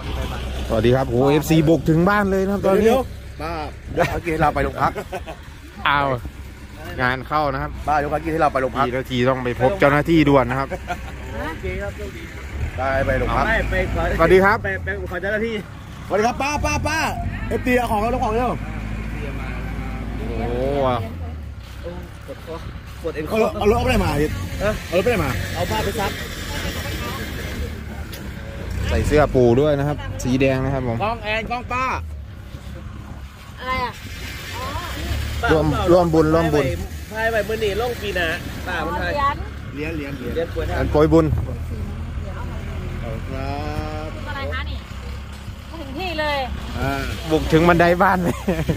สวัสดีครับโอ้FC บุกถึงบ้านเลยนะครับตอนนี้บ้าเดี๋ยวกี้เราไปโรงพักเอางานเข้านะครับบ้าเดี๋ยวกี้ที่เราไปโรงพักทีต้องไปพบเจ้าหน้าที่ด่วนนะครับได้ไปโรงพักสวัสดีครับไปขอเจ้าหน้าที่สวัสดีครับป้าFTเอาของเราต้องของเร็วโอ้ปวดเอ็นเอารถไปไหนมาเอารถไปไหนมาเอาผ้าไปซักใส่เสื้อปูด้วยนะครับสีแดงนะครับผมกล้องแอนกล้องป้าอะไรอ่ะร่วมบุญไทยไปเมื่อนี่ล่องปีนะป้ามันไทยเลี้ยงป่วยอันโปรยบุญครับอะไรคะนี่ถึงที่เลยบุกถึงบันไดบ้านเลย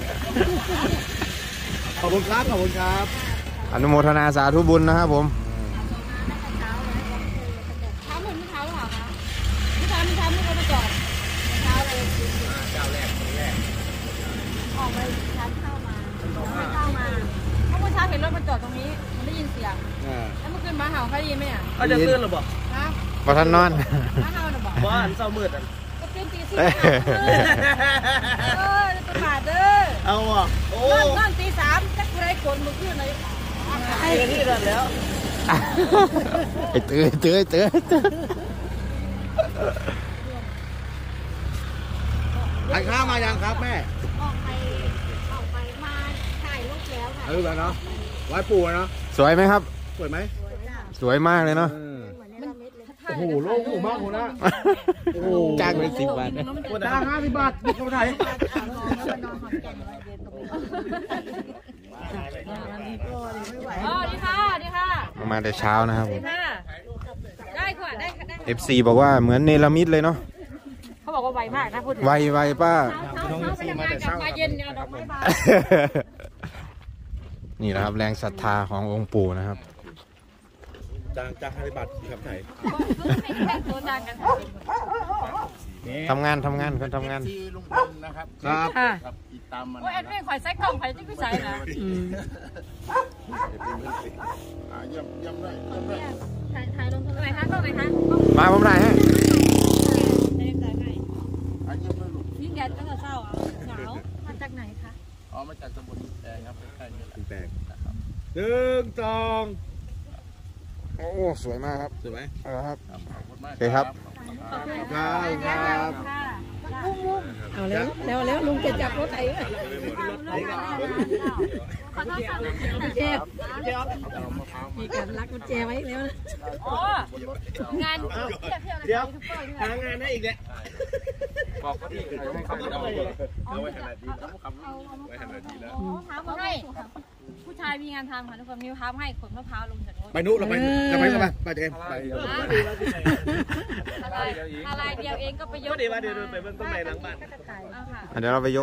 ขอบคุณครับอนุโมทนาสาธุบุญนะครับผมเช้าหรือเช้าหรอคะไม่เช้าไม่เขาไปจอดเช้าเลยเจ้าแรกออกไปช้าเข้ามาเพราะเมื่อเช้าเห็นรถมันจอดตรงนี้มันได้ยินเสียงแล้วเมื่อคืนมาเห่าใครยินไหมอ่ะเขาจะตื่นหรือเปล่าพอท่านนอนมาเห่าหรือเปล่าบ้านเศร้ามืดอ่ะก็ตื่นตีสี่จะมาเด้อเอาอ่ะโอ้นอนตี3จะใครคนเมื่อคืนเลยไอ้ที่นั่นแล้วไอ้เตื้อทานข้าวมายังครับแม่ออกไปมาถ่ายรูปแล้วค่ะรูปแล้วเนาะไว้ปู่เนาะสวยไหมครับสวยไหมสวยมากเลยเนาะโอ้โหโล่งมากเลยนะโอ้โหจ้างเป็น10 บาทจ้าง50 บาทบุกเข้าไปไหนดีค่ะมาแต่เช้านะครับผมได้ค่ะได้ FC บอกว่าเหมือนเนรมิตเลยเนาะเขาบอกว่าไวมากนะพูดไวป้ามาแต่เช้าเย็นเนี่ยดอกไม้บานนี่นะครับแรงศรัทธาขององค์ปู่นะครับจ้าง50 บาทครับไหนทำงานคนทำงานลุงพลนะครับครับติดตามมันแอดมินคอยใส่กล้องคอยที่พี่ใส่นะย่ำได้ถ่ายลงตรงไหนคะตรงไหนคะมาผมได้ฮะยิ่งแดดก็จะเศร้าอ่ะหนาวมาจากไหนคะมาจากตำบลแดงครับใกล้ๆนี่แหละแดงนะครับ 1 2โอ้สวยมากครับสวยไหมครับโอเคครับเอาแล้วลุงจะจับรถไถขอโทษค่ะเจ็บมีการรักกุญแจไว้แล้วนะงานเดี๋ยวหางานได้อีกเนี่ยบอกเขาที่เอาไว้ขนาดนี้แล้วเขาไว้ขนาดนี้แล้วท้ามาให้ผู้ชายมีงานทำค่ะทุกคนมีท้าให้ขนมะพร้าวลงจากรถไปนู้นเราไปเจมไปอะไรเดียวเองก็ไปยกเดี๋ยวไปเบื้องต้นในหลังบ้านเดี๋ยวเราไปยก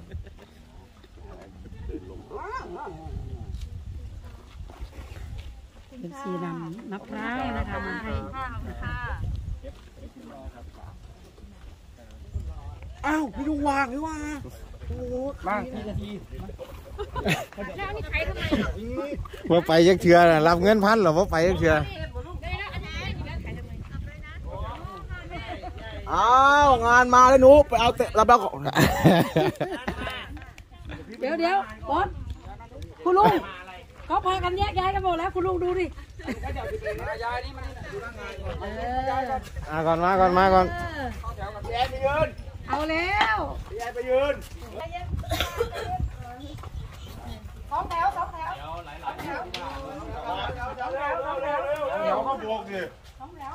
เป็นสีดำมะพร้าวนะคะมาให้อ้าวพี่ลุงวางหรือว่าโอ้บ้างนาทีแล้วนี่ใครทำไมว่าไปยักเถื่อรับเงิน1,000หรอว่าไปยักเถื่ออ้าวงานมาแล้วหนูไปเอารับแล้วเดี๋ยวบอสคุณลุงเขาพากันแยกย้ายกันหมดแล้วคุณลุงดูดิก่อนมาก่อนยายไปยืนเอาแล้วยายไปยืน 2 แถวเดี๋ยวเขาบวกดิ 2 แถว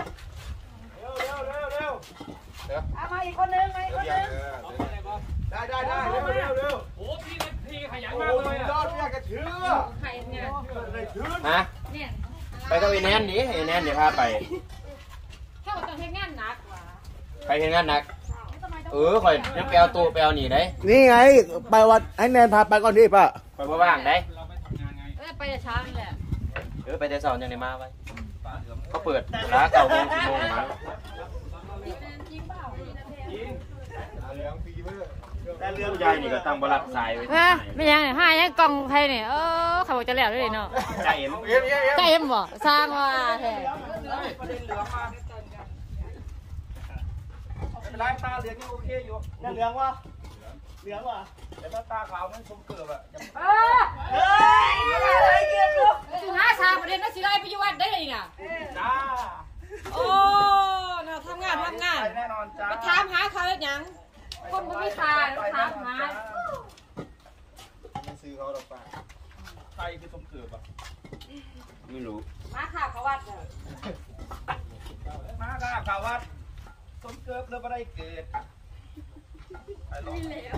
มาอีกคนนึงได้เร็วโอ้พี่ขยันมากเลยยอดเนี่ยกระเชือใครเนี่ยฮะไปกับไอ้แนนดิไอ้แนนเดี๋ยวพาไปเข้าตอนเฮ็ดงานหนักว่ะไปเฮ็ดงานหนักข่อยยังไปเอาตู้ไปเอาหนีได้นี่ไงไปวัดไอ้แนนพาไปก่อนดิป่ะไปว่างได้ไปแต่เช้านี่แหละไปแต่เช้ายังได้มาไว้เขาเปิดร้าน9 โมง 10 โมงมาแต่เรื่องใหญ่นี่ก็ตั้งบลัดสายไว้ไม่ยังยังกล่องใครเนี่ยเขาบอกจะแล้วด้วยเนาะใจเอ็มบ่สร้างว่าแท้เป็นไรตาเหลืองยังโอเคอยู่นั่นเหลืองวะเหลืองวะแต่ถ้าตาขาวมันสมเกิดอะเฮ้ยอะไรเกี่ยวกับหาชาประเด็นนักศิลป์ไปอยู่วัดได้เลยน่ะจ้าโอ้น่ะทำงานแน่นอนจ้าไปถามหาเขาเฮ็ดหยังคนบ่มีค่าถามหาไม่ซื้อเขาหรอกป้าใครคือสมเกิดอะไม่รู้มาข่าวเขาวัดเด้อมาค่ะข่าวว่าสมเกิดแล้วไม่ได้เกิดไปลอง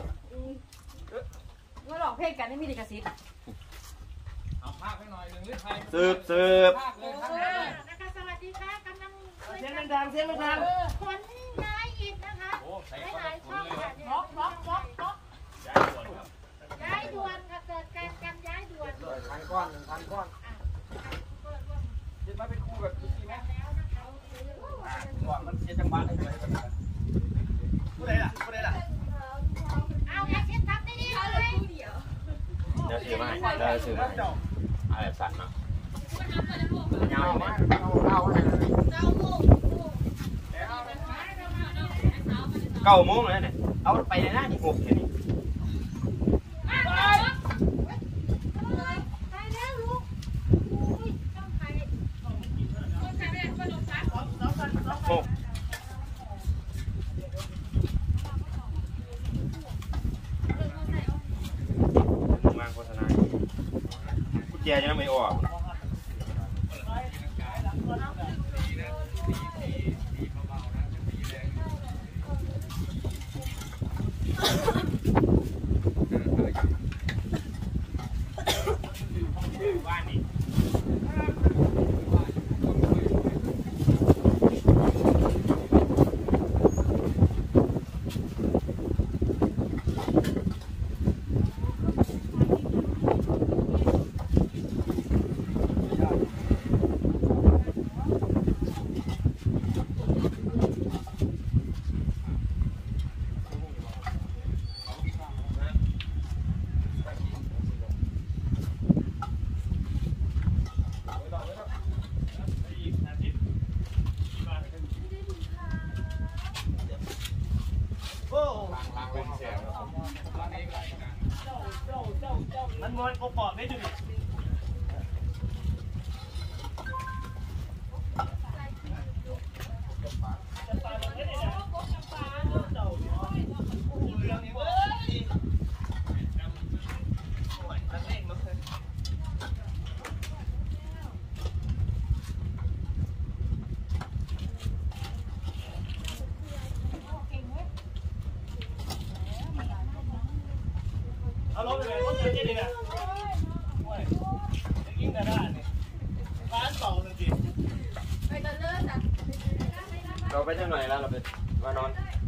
เมื่อร้องเพลงกันไม่มีลิขสิทธิ์เอาภาคให้หน่อยหนึ่งหรือไทยสืบภาคเลยภาคนะคะสวัสดีค่ะกำลังเสียงดังเสียงดังคนย้ายอิฐนะคะโอ้ใส่หลายช่องค่ะเนี่ยบล็อกย้ายด่วนค่ะเกิดการย้ายด่วน 1,000 ก้อนจะมาเป็นครูแบบนี้ไหมว่ามันเสียจังหวะอะไรกันผู้ใดล่ะเอาแอคชั่นทำได้ดีเลยเดี๋ยวซื้อมาเดี๋ยวซื้อมาอะไรสัตว์เนาะยาวไหม9 โมงเลยเนี่ยเอาไปเลยนะที่6แค่นี้ไปแล้วลูกต้องไป 6วางโฆษณากุญแจยังไม่ออกมันมวนโอปอดได้ดูดิเอาลงไปเลยรถเจ๊ดีนะยิ่งกระด้านเนี่ยร้านเป่าจริงไปกันเลยจ้ะเราไปที่ไหนแล้วเราไปมานอน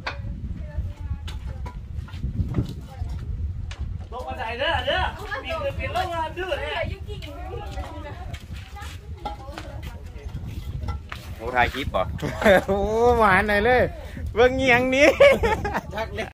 ลงมาไหนเด้อมีเงินเป็นโรงงานดื้อเนี่ยโอ้ถ่ายคลิปป่ะโอ้หวานหน่อยเลยเบิ่งเงียงนี้